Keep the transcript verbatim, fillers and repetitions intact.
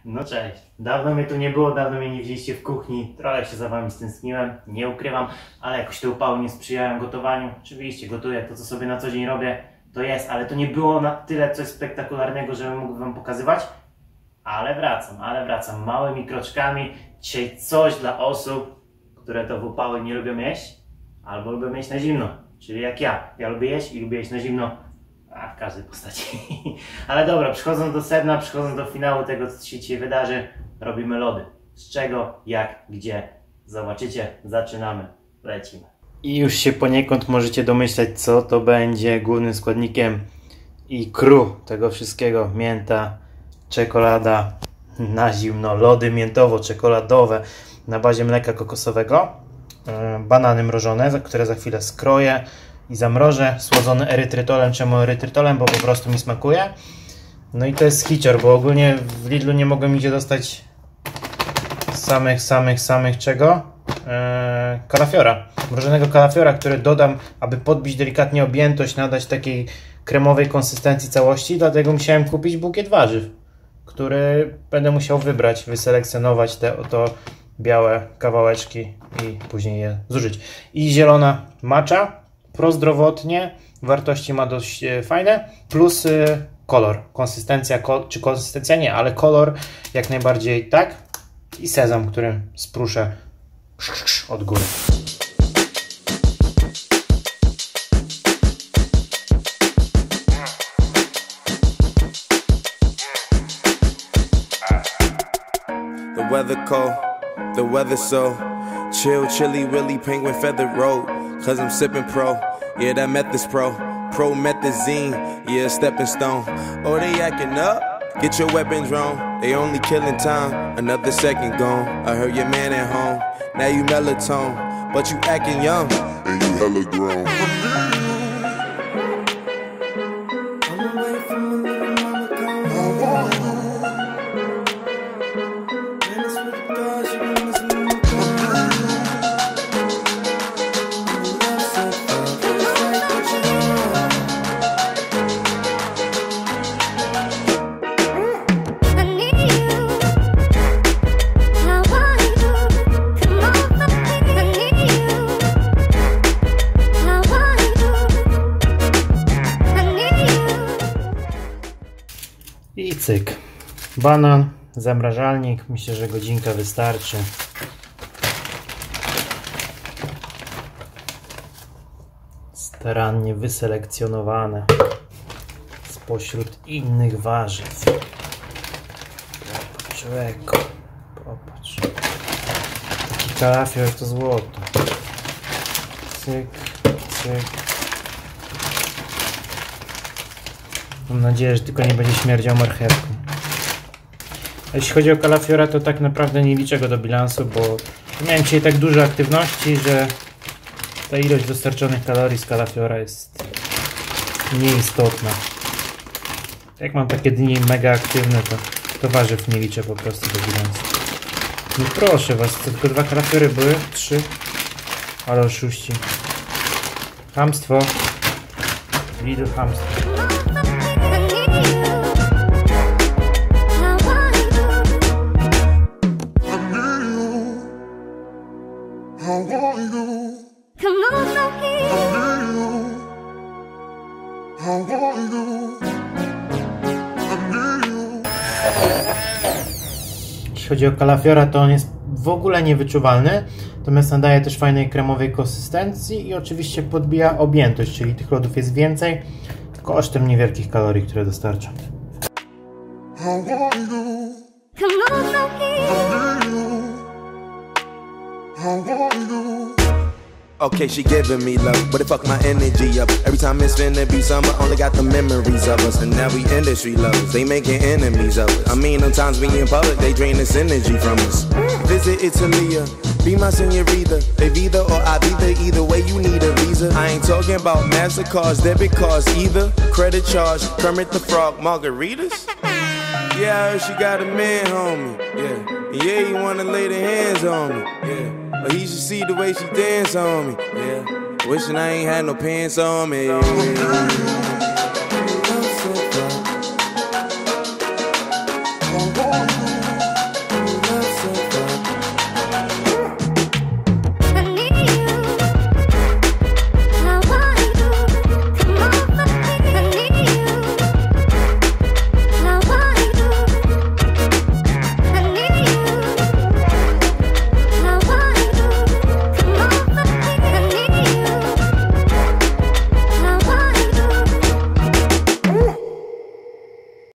No cześć. Dawno mnie tu nie było, dawno mnie nie widzieliście w kuchni. Trochę się za wami stęskniłem, nie ukrywam, ale jakoś te upały nie sprzyjają gotowaniu. Oczywiście gotuję to, co sobie na co dzień robię, to jest, ale to nie było na tyle coś spektakularnego, żebym mógł wam pokazywać. Ale wracam, ale wracam małymi kroczkami. Dzisiaj coś dla osób, które to w upały nie lubią jeść, albo lubią jeść na zimno. Czyli jak ja. Ja lubię jeść i lubię jeść na zimno. A w każdej postaci. Ale dobra, przechodząc do sedna, przechodząc do finału tego, co się dzisiaj wydarzy, robimy lody. Z czego, jak, gdzie. Zobaczycie, zaczynamy, lecimy. I już się poniekąd możecie domyślać, co to będzie głównym składnikiem i crew tego wszystkiego. Mięta, czekolada na zimno, lody miętowo-czekoladowe na bazie mleka kokosowego, banany mrożone, które za chwilę skroję i zamrożę, słodzony erytrytolem. Czemu erytrytolem? Bo po prostu mi smakuje. No i to jest hicior, bo ogólnie w Lidlu nie mogłem nigdzie dostać samych, samych, samych czego? Eee, kalafiora. Mrożonego kalafiora, który dodam, aby podbić delikatnie objętość, nadać takiej kremowej konsystencji całości, dlatego musiałem kupić bukiet warzyw, który będę musiał wybrać, wyselekcjonować te oto białe kawałeczki i później je zużyć. I zielona matcha, prozdrowotnie, wartości ma dość fajne, plus y, kolor, konsystencja, ko czy konsystencja nie, ale kolor jak najbardziej tak, i sezam, którym spruszę od góry. The weather cold, the weather so chill, chilly, willy, penguin feather road. Cause I'm sipping pro, yeah, that meth is pro. Promethazine, yeah, stepping stone. Oh, they acting up, get your weapons wrong. They only killing time, another second gone. I heard your man at home, now you melatonin, but you acting young, and you hella grown. I cyk. Banan, zamrażalnik. Myślę, że godzinka wystarczy. Starannie wyselekcjonowane spośród innych warzyw. Popatrz, człowieku. Popatrz. Taki kalafior to złoto. Cyk, cyk. Mam nadzieję, że tylko nie będzie śmierdział marchewką. A jeśli chodzi o kalafiora, to tak naprawdę nie liczę go do bilansu, bo miałem dzisiaj tak dużo aktywności, że ta ilość dostarczonych kalorii z kalafiora jest nieistotna. Jak mam takie dni mega aktywne, to, to warzyw nie liczę po prostu do bilansu. No proszę was, to tylko dwa kalafiory były? Trzy? Ale oszuści. Chamstwo. Lidl chamstwo. Jeśli chodzi o kalafiora, to on jest w ogóle niewyczuwalny, natomiast nadaje też fajnej kremowej konsystencji i oczywiście podbija objętość, czyli tych lodów jest więcej kosztem niewielkich kalorii, które dostarcza. Okay, she giving me love, but it fuck my energy up. Every time it's finna be summer, only got the memories of us. And now we industry lovers, they making enemies of us. I mean, sometimes we in public, they drain this energy from us. Visit Italia, be my senorita. They Visa or I Visa, either way you need a visa. I ain't talking about MasterCards, debit cards either. Credit charge, Kermit the Frog, margaritas. Yeah, I heard she got a man, homie. Yeah, yeah, you wanna lay the hands on me. Yeah. But he should see the way she dance on me, yeah. Wishing I ain't had no pants on me, yeah.